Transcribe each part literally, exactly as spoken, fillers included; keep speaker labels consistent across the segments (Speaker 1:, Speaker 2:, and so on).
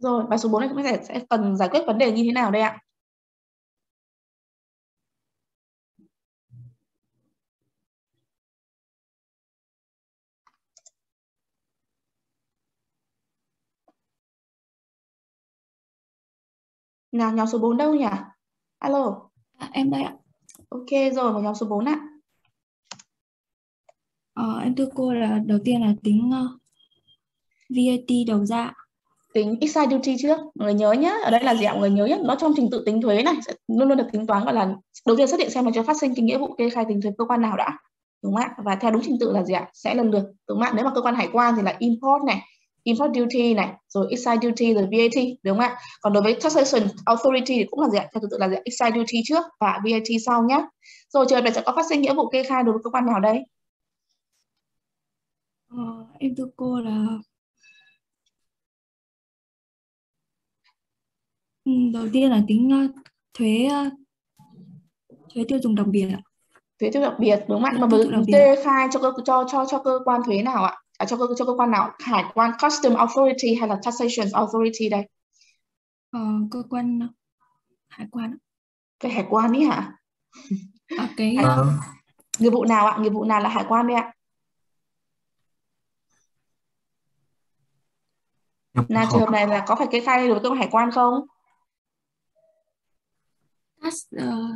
Speaker 1: Rồi, bài số bốn này chúng ta sẽ, sẽ cần giải quyết vấn đề như thế nào đây ạ? Nào, nhóm số bốn đâu nhỉ? Alo.
Speaker 2: À, em đây ạ.
Speaker 1: Ok rồi, một nhóm số bốn ạ.
Speaker 2: Ờ, em thưa cô là đầu tiên là tính uh, vê a tê đầu ra.
Speaker 1: Tính excise duty trước, người nhớ nhá, ở đây là gì ạ? Người nhớ nhá, nó trong trình tự tính thuế này sẽ luôn luôn được tính toán, gọi là đầu tiên xác định xem là cho phát sinh cái nghĩa vụ kê khai tính thuế cơ quan nào đã, đúng không ạ? Và theo đúng trình tự là gì ạ? Sẽ lần lượt, đúng không ạ? Nếu mà cơ quan hải quan thì là import này, import duty này, rồi excise duty, rồi vê a tê, đúng không ạ? Còn đối với taxation authority thì cũng là gì ạ? Theo thứ tự là gì ạ? Excise duty trước và vê a tê sau nhá. Rồi trường hợp này sẽ có phát sinh nghĩa vụ kê khai đối với cơ quan nào đây?
Speaker 2: Ờ, em thưa cô là ừ, đầu tiên là tính uh, thuế uh, thuế tiêu dùng đặc biệt ạ.
Speaker 1: Thuế tiêu thụ đặc biệt, đúng không ạ? Mà
Speaker 2: Tiêu
Speaker 1: với
Speaker 2: thụ đặc biệt ạ.
Speaker 1: kê khai cho cơ cho cho cho cơ quan thuế nào ạ? À, cho cơ cho cơ quan nào? Hải quan Custom Authority hay là Taxation Authority đây?
Speaker 2: Ờ, cơ quan hải quan ạ.
Speaker 1: Cái hải quan ý hả?
Speaker 2: À, cái
Speaker 1: Hải,
Speaker 2: uh,
Speaker 1: nghiệp vụ nào ạ? Nghiệp vụ nào là hải quan đây ạ?
Speaker 3: nhập
Speaker 1: Là trường
Speaker 3: khẩu.
Speaker 1: hợp này là có phải kê khai đối với cơ quan hải quan không?
Speaker 2: tax, uh,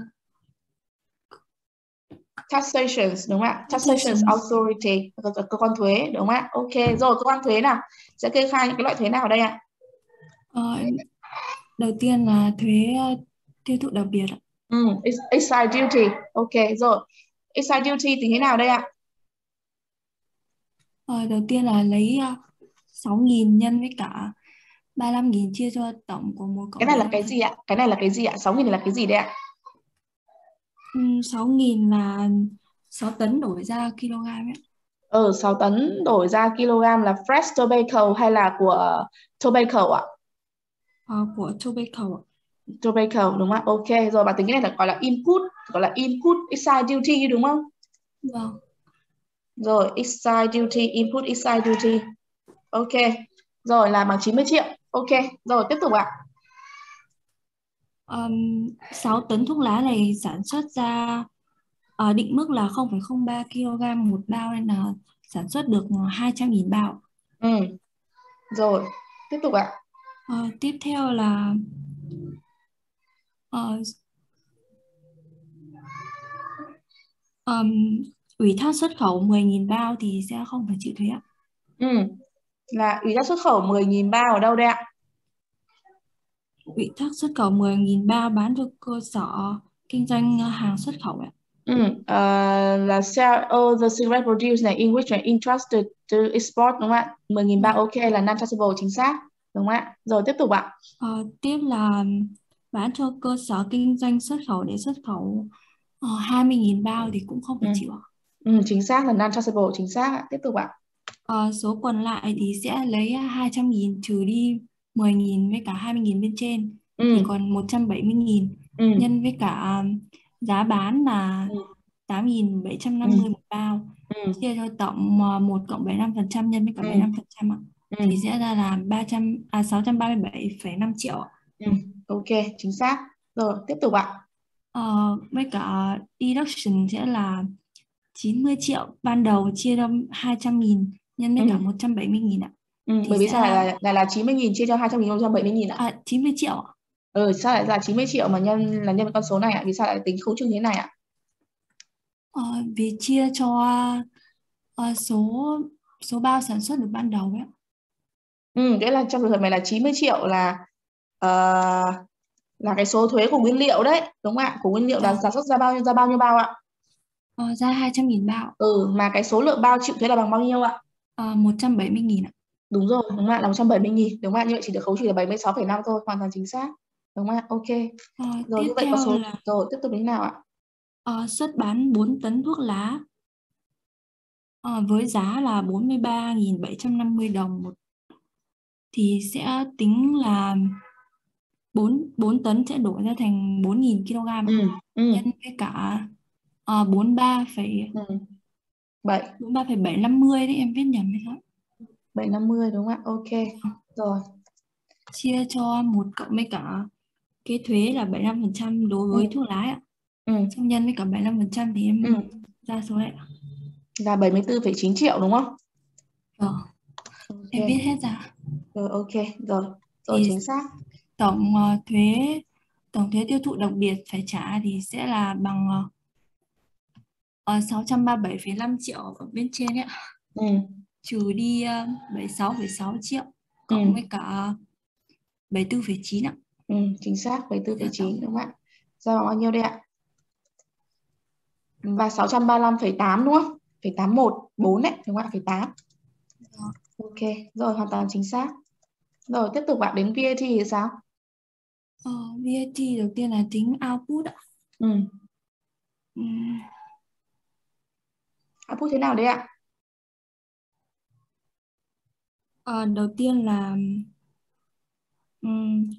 Speaker 1: Taxation, đúng không ạ? Taxation
Speaker 2: taxation.
Speaker 1: Authority, cơ, cơ, cơ quan thuế, đúng không ạ? Ok, rồi cơ quan thuế nào sẽ kê khai những cái loại thuế nào đây ạ?
Speaker 2: Ờ, đầu tiên là thuế uh, tiêu thụ đặc biệt ạ.
Speaker 1: Ừ, excise duty, ok rồi. Excise duty thì thế nào đây ạ?
Speaker 2: Ờ, đầu tiên là lấy uh, sáu nghìn nhân với cả ba mươi lăm nghìn chia cho tổng của một
Speaker 1: Cái
Speaker 2: cộng
Speaker 1: này
Speaker 2: bảy mươi
Speaker 1: là
Speaker 2: lăm
Speaker 1: cái
Speaker 2: phần.
Speaker 1: gì ạ? Cái này là cái gì ạ? sáu nghìn là cái gì đây ạ?
Speaker 2: Ừ, sáu nghìn là sáu tấn đổi ra kg ấy.
Speaker 1: Ừ, sáu tấn đổi ra kg là fresh tobacco hay là của tobacco ạ?
Speaker 2: Ờ, của tobacco ạ.
Speaker 1: Tobacco đúng không ạ? Ok, rồi bạn tính cái này là gọi là input, gọi là input excise duty đúng không?
Speaker 2: Vâng.
Speaker 1: Rồi, excise duty, input excise duty. Ok, rồi là bằng chín mươi triệu. Ok, rồi tiếp tục ạ.
Speaker 2: Um, sáu tấn thuốc lá này sản xuất ra ở định mức là không phẩy không ba kg một bao nên là sản xuất được hai trăm nghìn bao.
Speaker 1: Ừ, rồi, tiếp tục ạ.
Speaker 2: Ờ, tiếp theo là ờ, um, ủy thác xuất khẩu mười nghìn bao thì sẽ không phải chịu thuế ạ.
Speaker 1: Ừ, là ủy thác xuất khẩu mười nghìn bao ở đâu đây ạ?
Speaker 2: Ủy thác xuất khẩu mười nghìn bao bán cho cơ sở kinh doanh hàng xuất khẩu ạ.
Speaker 1: Ừ, uh, là sell all the cigarette produce này in which are interested to export đúng không ạ? mười nghìn bao
Speaker 2: Vâng.
Speaker 1: ok là non-taxable chính xác đúng không ạ? Rồi tiếp tục ạ.
Speaker 2: Ờ, tiếp là bán cho cơ sở kinh doanh xuất khẩu để xuất khẩu uh, hai mươi nghìn bao thì cũng không
Speaker 1: Ừ.
Speaker 2: phải chịu ạ.
Speaker 1: Ừ, chính xác là non-taxable chính xác ạ. Tiếp tục ạ.
Speaker 2: Ờ, số còn lại thì sẽ lấy hai trăm nghìn trừ đi mười nghìn với cả hai mươi nghìn bên trên thì
Speaker 1: Ừ.
Speaker 2: còn một trăm bảy mươi nghìn
Speaker 1: Ừ.
Speaker 2: nhân với cả giá bán là
Speaker 1: Ừ.
Speaker 2: tám nghìn bảy trăm
Speaker 1: Ừ.
Speaker 2: năm mươi một bao
Speaker 1: Ừ.
Speaker 2: chia cho tổng ờ, một cộng bảy mươi lăm phần trăm nhân với cả
Speaker 1: Ừ.
Speaker 2: bảy mươi lăm phần trăm ạ
Speaker 1: Ừ.
Speaker 2: thì sẽ ra là ba trăm à sáu trăm ba mươi bảy phẩy năm triệu ạ.
Speaker 1: Ừ. Ok chính xác. Rồi tiếp tục ạ.
Speaker 2: Ờ, với cả deduction sẽ là chín mươi triệu ban đầu chia cho hai trăm nghìn nhân với cả
Speaker 1: Ừ.
Speaker 2: một trăm bảy mươi nghìn ạ
Speaker 1: Ừ.
Speaker 2: thì
Speaker 1: Bởi vì
Speaker 2: sẽ
Speaker 1: sao lại là, là, là chín mươi nghìn chia cho hai trăm nghìn, một trăm bảy mươi nghìn ạ?
Speaker 2: à, chín mươi triệu ạ.
Speaker 1: Ừ, sao lại là chín mươi triệu mà nhân là nhân với con số này ạ? Vì sao lại tính khấu trừ thế này ạ?
Speaker 2: Ờ, vì chia cho ờ, số số bao sản xuất được ban đầu ấy.
Speaker 1: Ừ, nghĩa là trong trường hợp này là chín mươi triệu là uh, là cái số thuế của nguyên liệu đấy, đúng không ạ? Của nguyên liệu là
Speaker 2: Vâng.
Speaker 1: sản xuất ra bao nhiêu ra bao nhiêu bao ạ?
Speaker 2: Ờ, ra hai trăm nghìn bao.
Speaker 1: Ừ, mà cái số lượng bao chịu thuế là bằng bao nhiêu ạ?
Speaker 2: Ờ, một trăm bảy mươi nghìn ạ.
Speaker 1: Đúng rồi, đúng không ạ? Là một trăm bảy mươi nghìn, đúng không ạ? Như vậy chỉ được khấu trừ là bảy mươi sáu phẩy năm thôi, hoàn toàn chính xác. Đúng không ạ? Ok.
Speaker 2: Ờ,
Speaker 1: Rồi
Speaker 2: tiếp
Speaker 1: như vậy có
Speaker 2: theo
Speaker 1: số
Speaker 2: là
Speaker 1: rồi tiếp tục đến nào ạ?
Speaker 2: ờ, xuất bán bốn tấn thuốc lá ờ, với giá là bốn mươi ba nghìn bảy trăm năm mươi đồng một thì sẽ tính là bốn bốn tấn sẽ đổi ra thành bốn nghìn kg ạ.
Speaker 1: Ừ, ừ,
Speaker 2: Nhân với cả uh, bốn mươi ba phẩy
Speaker 1: ừ. bảy,
Speaker 2: bốn mươi ba phẩy bảy trăm năm mươi đấy em viết nhầm hay sao?
Speaker 1: bảy trăm năm mươi đúng không ạ? Ok. Rồi.
Speaker 2: chia cho một cộng với cả cái thuế là bảy mươi lăm phần trăm đối với
Speaker 1: Ừ.
Speaker 2: thuốc lá ạ.
Speaker 1: Ừ.
Speaker 2: Xong nhân với cả bảy mươi lăm phần trăm thì em
Speaker 1: Ừ.
Speaker 2: ra số này.
Speaker 1: Là bảy mươi tư phẩy chín triệu đúng không?
Speaker 2: Ờ, em
Speaker 1: Ok.
Speaker 2: viết hết ra.
Speaker 1: Rồi ok, rồi. Rồi
Speaker 2: Thì
Speaker 1: chính xác.
Speaker 2: tổng ờ, thuế tổng thuế tiêu thụ đặc biệt phải trả thì sẽ là bằng uh, sáu trăm ba mươi bảy phẩy năm triệu ở bên trên ấy,
Speaker 1: Ừ.
Speaker 2: trừ đi uh, bảy mươi sáu phẩy sáu triệu
Speaker 1: Ừ.
Speaker 2: cộng với cả bảy mươi tư phẩy chín ạ.
Speaker 1: Ừ. Chính xác, bảy mươi tư phẩy
Speaker 2: Giá
Speaker 1: chín
Speaker 2: tổng.
Speaker 1: đúng không ạ? Ra bằng bao nhiêu đây ạ? Và sáu trăm ba mươi lăm phẩy tám đúng không? Phẩy tám một bốn đấy đúng không ạ? Phẩy tám.
Speaker 2: Đó.
Speaker 1: Ok, rồi hoàn toàn chính xác. Rồi tiếp tục bạn đến vê a tê thì sao?
Speaker 2: Ờ, vê a tê đầu tiên là tính output ạ.
Speaker 1: Ừ.
Speaker 2: Ừm,
Speaker 1: Output thế nào đấy ạ?
Speaker 2: ờ, đầu tiên là ừm,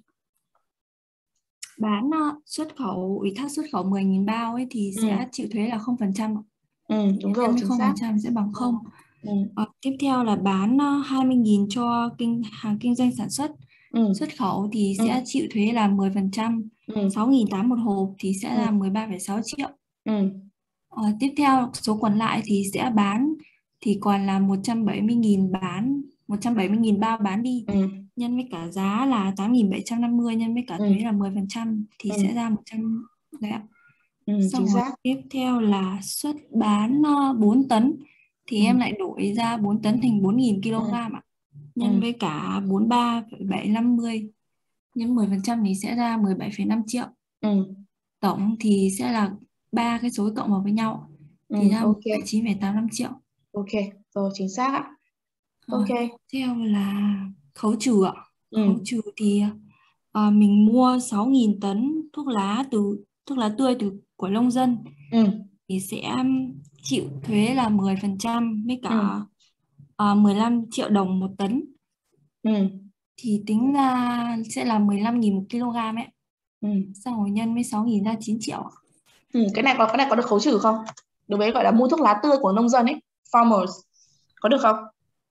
Speaker 2: bán ờ, xuất khẩu, ủy thác xuất khẩu mười nghìn bao ấy thì
Speaker 1: Ừ.
Speaker 2: sẽ chịu thuế là không phần trăm.
Speaker 1: Ừ, đúng rồi,
Speaker 2: Nhân với
Speaker 1: chính
Speaker 2: không phần
Speaker 1: xác.
Speaker 2: trăm sẽ bằng không.
Speaker 1: Ừ.
Speaker 2: Ờ, tiếp theo là bán ờ, hai mươi nghìn cho kinh hàng kinh doanh sản xuất.
Speaker 1: Ừ.
Speaker 2: Xuất khẩu thì
Speaker 1: Ừ.
Speaker 2: sẽ chịu thuế là mười phần trăm.
Speaker 1: Ừ.
Speaker 2: sáu nghìn tám một hộp thì sẽ
Speaker 1: Ừ.
Speaker 2: là mười ba phẩy sáu triệu.
Speaker 1: Ừ.
Speaker 2: Ờ, tiếp theo số còn lại thì sẽ bán thì còn là một trăm bảy mươi nghìn bán một trăm bảy mươi nghìn bao bán đi,
Speaker 1: Ừ.
Speaker 2: nhân với cả giá là tám nghìn bảy trăm năm mươi nhân với cả
Speaker 1: Ừ.
Speaker 2: thuế là mười phần trăm thì
Speaker 1: Ừ.
Speaker 2: sẽ ra một trăm đấy ạ.
Speaker 1: Ừ. Chính
Speaker 2: Xong rồi
Speaker 1: xác.
Speaker 2: tiếp theo là suất bán uh, bốn tấn thì
Speaker 1: Ừ.
Speaker 2: em lại đổi ra bốn tấn thành bốn nghìn
Speaker 1: Ừ.
Speaker 2: kg ạ.
Speaker 1: Ừ.
Speaker 2: Nhân với cả bốn mươi ba phẩy bảy trăm năm mươi nhân mười phần trăm thì sẽ ra mười bảy phẩy năm triệu.
Speaker 1: Ừ.
Speaker 2: Tổng thì sẽ là ba cái số cộng vào với nhau
Speaker 1: Ừ.
Speaker 2: thì ra
Speaker 1: Ok.
Speaker 2: mười chín phẩy tám mươi lăm triệu.
Speaker 1: Ok, rồi chính xác ạ.
Speaker 2: Ờ,
Speaker 1: Ok.
Speaker 2: tiếp theo là khấu trừ ạ.
Speaker 1: Ừ.
Speaker 2: Khấu trừ thì ờ, mình mua sáu nghìn tấn thuốc lá từ thuốc lá tươi từ của nông dân
Speaker 1: Ừ.
Speaker 2: thì sẽ chịu thuế là mười phần trăm với
Speaker 1: Ừ.
Speaker 2: cả uh, mười lăm triệu đồng một tấn,
Speaker 1: Ừ.
Speaker 2: thì tính ra sẽ là mười lăm nghìn một kg ấy.
Speaker 1: Ừ.
Speaker 2: Xong rồi nhân với sáu nghìn ra chín triệu ạ.
Speaker 1: Ừ. Cái này có cái này có được khấu trừ không? Đối với gọi là mua thuốc lá tươi của nông dân ấy, farmers, có được không?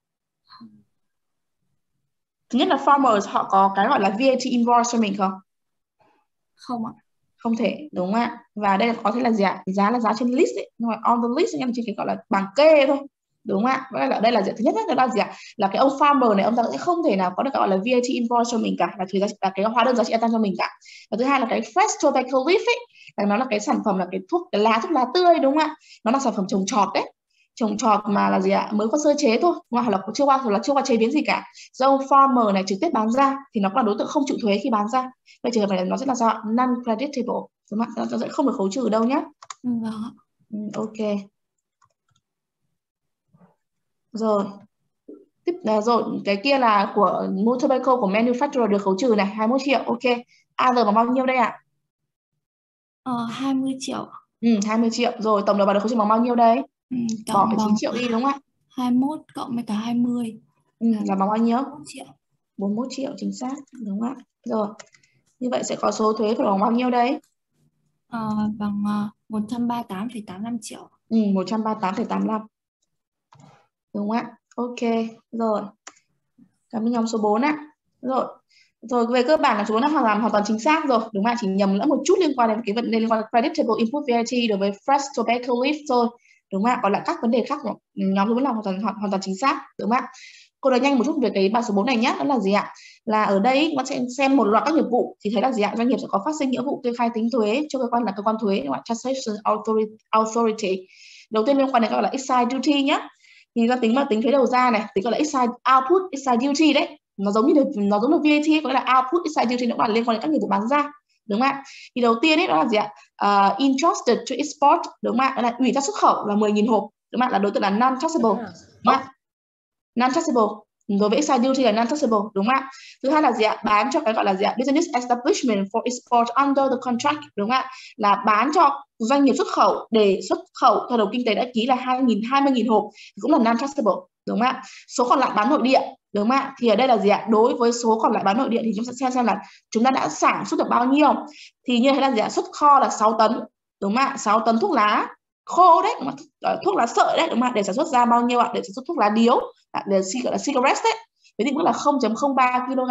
Speaker 1: Thứ nhất là farmers họ có cái gọi là vê a tê invoice cho mình không?
Speaker 2: Không ạ.
Speaker 1: Không thể, đúng không ạ? Và đây là có thể là gì ạ? Giá là giá trên list ấy, nhưng mà on the list nhưng mà chỉ cái gọi là bảng kê thôi, đúng không ạ? Vậy là đây là gì? Thứ nhất đó là gì ạ? Là cái ông farmer này ông ta sẽ không thể nào có được cái gọi là vê a tê invoice cho mình cả, là thuế giá trị, là cái hóa đơn giá trị gia tăng cho mình cả. Và thứ hai là cái fresh tobacco leaf ấy, là nó là cái sản phẩm, là cái thuốc, cái lá thuốc lá tươi, đúng không ạ? Nó là sản phẩm trồng trọt đấy, trồng trọt mà là gì ạ, mới có sơ chế thôi, hoặc là chưa qua hoặc là chưa qua chế biến gì cả, do ông farmer này trực tiếp bán ra thì nó là đối tượng không chịu thuế khi bán ra. Vậy trường hợp này nó sẽ là sao? Non creditable, đúng không ạ? Nó sẽ không được khấu trừ đâu nhé.
Speaker 2: Vâng ạ.
Speaker 1: Ừ, ok rồi. Tiếp à, rồi cái kia là của mua tobacco của manufacturer được khấu trừ này hai mươi mốt triệu. Ok, other bằng bao nhiêu đây ạ?
Speaker 2: Ờ, hai mươi triệu.
Speaker 1: Ừ, hai mươi triệu. Rồi tổng đầu vào được khấu trừ bằng bao nhiêu đây?
Speaker 2: Ừ,
Speaker 1: Bỏ
Speaker 2: tổng
Speaker 1: cái chín
Speaker 2: bằng
Speaker 1: triệu đi đúng không ạ?
Speaker 2: hai mươi mốt cộng với cả hai mươi
Speaker 1: Ừ,
Speaker 2: là
Speaker 1: là bằng bao nhiêu?
Speaker 2: bốn mươi mốt triệu.
Speaker 1: bốn mươi mốt triệu chính xác, đúng không ạ? Rồi như vậy sẽ có số thuế phải bằng bao nhiêu đây?
Speaker 2: Ờ, bằng uh, một trăm ba mươi tám phẩy tám mươi lăm triệu.
Speaker 1: Ừ, một trăm ba mươi tám phẩy tám mươi lăm, đúng không ạ? Ok rồi, cảm ơn nhóm số bốn ạ. Rồi rồi về cơ bản là số bốn đã hoàn toàn hoàn toàn chính xác rồi, đúng không ạ? Chỉ nhầm lẫn một chút liên quan đến cái vấn đề liên quan đến creditable input vê a tê đối với fresh tobacco leaf thôi, đúng không ạ? Còn lại các vấn đề khác của nhóm số bốn là hoàn toàn hoàn, hoàn toàn chính xác, đúng không ạ? Cô nói nhanh một chút về cái bài số bốn này nhé, đó là gì ạ? Là ở đây nó sẽ xem một loạt các nghiệp vụ thì thấy là gì ạ? Doanh nghiệp sẽ có phát sinh nghĩa vụ kê khai tính thuế cho cơ quan là cơ quan thuế, đúng không ạ? Taxation authority, authority. Đầu tiên liên quan đến gọi là excise duty nhé. Thì ra tính mà tính thuế đầu ra này, tính gọi là excise output, excise duty đấy. Nó giống như được, nó giống được vê a tê, có nghĩa là output, excise duty nó cũng là liên quan đến các nghiệp vụ bán ra, đúng không ạ? Thì đầu tiên ấy đó là gì ạ? Uh, entrusted to export, đúng không ạ? Đó là ủy thác xuất khẩu là mười nghìn hộp, đúng không ạ? Là đối tượng là non taxable, đúng không ạ? Non taxable. Đối với excise duty là non taxable, đúng không ạ? Thứ hai là gì ạ? Bán cho cái gọi là gì ạ? Business establishment for export under the contract, đúng không ạ? Là bán cho doanh nghiệp xuất khẩu để xuất khẩu theo đầu kinh tế đã ký là hai nghìn hai mươi nghìn hộp, cũng là non taxable, đúng không ạ? Số còn lại bán nội địa, đúng không ạ? Thì ở đây là gì ạ? Đối với số còn lại bán nội địa thì chúng ta sẽ xem xem là chúng ta đã sản xuất được bao nhiêu. Thì như thế là gì ạ? Xuất kho là sáu tấn, đúng không ạ? sáu tấn thuốc lá khô đấy, thuốc lá sợi đấy, đúng không ạ? Để sản xuất ra bao nhiêu ạ? Để sản xuất thuốc lá điếu, để gọi là cigarette đấy, với định mức là không phẩy không ba ki lô gam,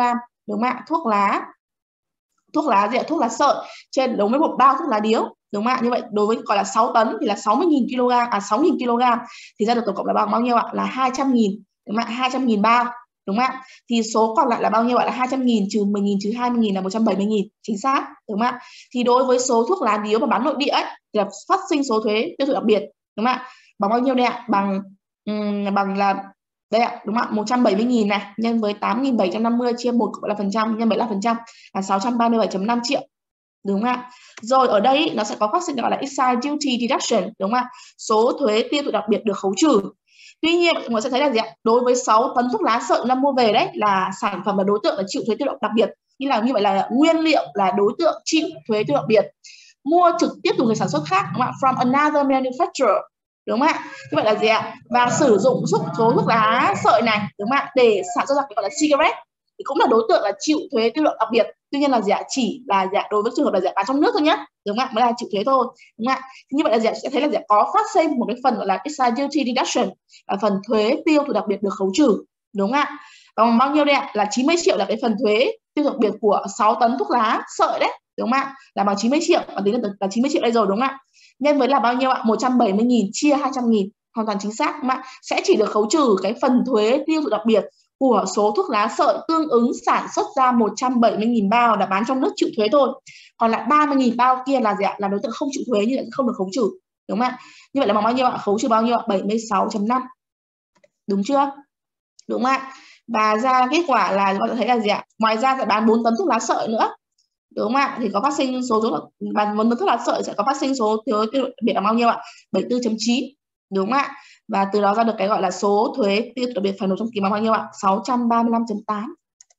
Speaker 1: đúng không ạ? Thuốc lá thuốc lá gì ạ? Thuốc lá sợi trên đối với một bao thuốc lá điếu, đúng không ạ? Như vậy đối với gọi là sáu tấn thì là sáu mươi nghìn kg, à sáu nghìn kg thì ra được tổng cộng là bằng bao nhiêu ạ? Là hai trăm nghìn, đúng không ạ? hai trăm nghìn bao, đúng không ạ? Thì số còn lại là bao nhiêu ạ? Là hai trăm nghìn trừ mười nghìn trừ hai mươi nghìn là một trăm bảy mươi nghìn, chính xác, đúng không ạ? Thì đối với số thuốc lá điếu mà bán nội địa ấy thì là phát sinh số thuế tiêu thụ đặc biệt, đúng không ạ? Bằng bao nhiêu đây ạ? Bằng um, bằng là đây ạ, đúng không ạ? một trăm bảy mươi nghìn này nhân với tám nghìn bảy trăm năm mươi chia một là phần trăm nhân bảy mươi lăm phần trăm là sáu trăm ba mươi bảy phẩy năm triệu, đúng không ạ? Rồi ở đây ý, nó sẽ có phát sinh gọi là excise duty deduction, đúng không ạ? Số thuế tiêu thụ đặc biệt được khấu trừ. Tuy nhiên mọi người sẽ thấy là gì ạ? Đối với sáu tấn thuốc lá sợi chúng ta mua về đấy là sản phẩm là đối tượng là chịu thuế tiêu thụ đặc biệt, như là như vậy là nguyên liệu là đối tượng chịu thuế tiêu thụ đặc biệt. Mua trực tiếp từ người sản xuất khác, đúng không ạ? From another manufacturer, đúng không ạ? Như vậy là gì ạ? Và sử dụng số thuốc lá sợi này, đúng không ạ? Để sản xuất ra cái gọi là cigarette thì cũng là đối tượng là chịu thuế tiêu thụ đặc biệt. Tuy nhiên là gì ạ? Chỉ là dạ đối với trường hợp là dạ bán trong nước thôi nhé, đúng không ạ? Mới là chịu thuế thôi, đúng không ạ? Như vậy là dạ sẽ thấy là dạ có phát sinh một cái phần gọi là excise duty deduction, là phần thuế tiêu thụ đặc biệt được khấu trừ, đúng không ạ? Còn bao nhiêu đây ạ? Là chín mươi triệu là cái phần thuế tiêu thụ đặc biệt của sáu tấn thuốc lá sợi đấy, đúng không ạ? Là bằng chín mươi triệu, và tính là chín mươi triệu đây rồi, đúng không ạ? Nhân với là bao nhiêu ạ? một trăm bảy mươi nghìn chia hai trăm nghìn, hoàn toàn chính xác, đúng không ạ? Sẽ chỉ được khấu trừ cái phần thuế tiêu thụ đặc biệt của số thuốc lá sợi tương ứng sản xuất ra một trăm bảy mươi nghìn bao đã bán trong nước chịu thuế thôi. Còn lại ba mươi nghìn bao kia là gì ạ? Là đối tượng không chịu thuế, như vậy không được khấu trừ, đúng không ạ? Như vậy là bằng bao nhiêu ạ? Khấu trừ bao nhiêu ạ? bảy mươi sáu phẩy năm. Đúng chưa? Đúng không ạ? Và ra kết quả là các bạn thấy là gì ạ? Ngoài ra sẽ bán bốn tấn thuốc lá sợi nữa, đúng không ạ? Thì có phát sinh số thuốc bán bốn tấn thuốc lá sợi sẽ có phát sinh số thuế tiêu thụ đặc biệt là bao nhiêu ạ? bảy mươi tư phẩy chín, đúng không ạ? Và từ đó ra được cái gọi là số thuế tiêu thụ đặc biệt phải nộp trong kỳ bằng bao nhiêu ạ? sáu trăm ba mươi lăm phẩy tám.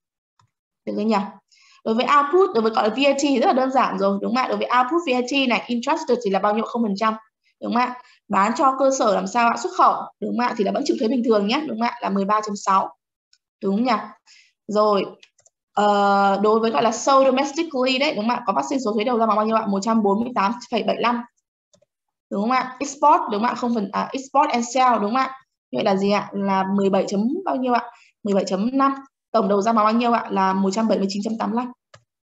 Speaker 1: Được chưa nhỉ? Đối với output, đối với gọi là vê a tê rất là đơn giản rồi, đúng không ạ? Đối với output vê a tê này, interested thì là bao nhiêu? không phần trăm, đúng không ạ? Bán cho cơ sở làm sao ạ? Xuất khẩu, đúng không ạ? Thì là vẫn chịu thuế bình thường nhé, đúng không ạ? Là mười ba phẩy sáu, đúng không nhỉ? Rồi uh, đối với gọi là sold domestically đấy, đúng không ạ? Có phát sinh số thuế đầu ra bằng bao nhiêu ạ? một trăm bốn mươi tám phẩy bảy mươi lăm, đúng không ạ? Export, đúng không ạ? Không phần à, export and sell, đúng không ạ? Như vậy là gì ạ? Là mười bảy chấm bao nhiêu ạ? mười bảy chấm năm. Tổng đầu ra bằng bao nhiêu ạ? Là một trăm bảy mươi chín phẩy tám mươi lăm.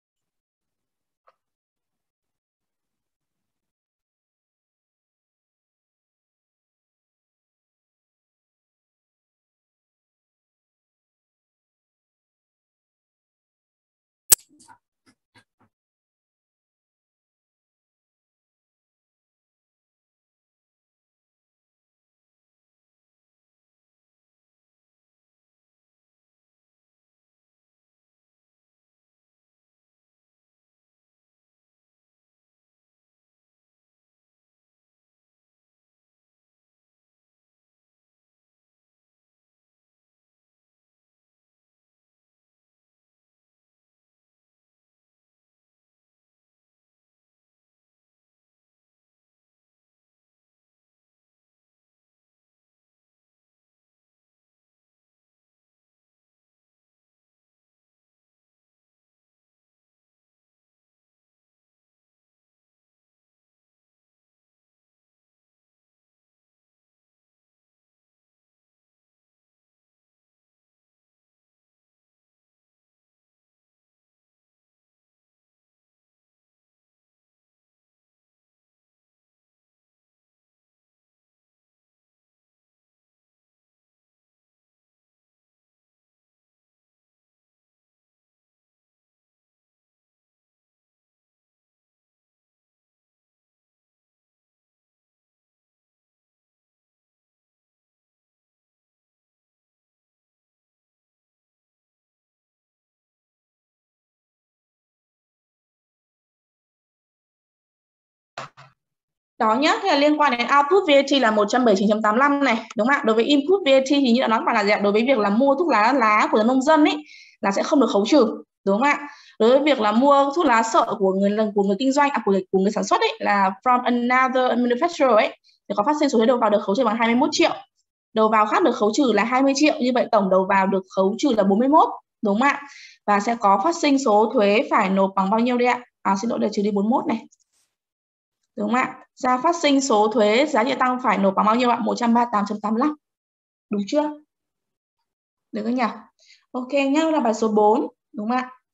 Speaker 1: Đó nhá, thế là liên quan đến output vê a tê là một trăm bảy mươi chín phẩy tám mươi lăm này, đúng không ạ? Đối với input vê a tê thì như đã nói bạn là gì ạ? Đối với việc là mua thuốc lá lá của nông dân ấy là sẽ không được khấu trừ, đúng không ạ? Đối với việc là mua thuốc lá sợi của người của người kinh doanh, à, của người của người sản xuất ấy là from another manufacturer ấy thì có phát sinh số thuế đầu vào được khấu trừ bằng hai mươi mốt triệu. Đầu vào khác được khấu trừ là hai mươi triệu, như vậy tổng đầu vào được khấu trừ là bốn mươi mốt, đúng không ạ? Và sẽ có phát sinh số thuế phải nộp bằng bao nhiêu đây ạ? À, xin lỗi, để trừ đi bốn mươi mốt này. Đúng không ạ? Ra phát sinh số thuế giá trị tăng phải nộp bằng bao nhiêu ạ? một trăm ba mươi tám phẩy tám mươi lăm. Đúng chưa? Được không nhỉ? Ok nhá, là bài số bốn, đúng không ạ?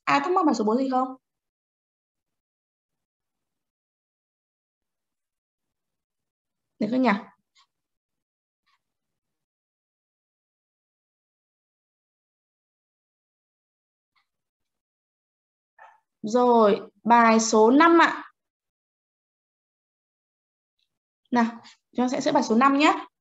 Speaker 1: À, thắc mắc bài số bốn gì không? Được không nhỉ? Rồi, bài số năm ạ. Nào, chúng ta sẽ sẽ bài số năm nhé.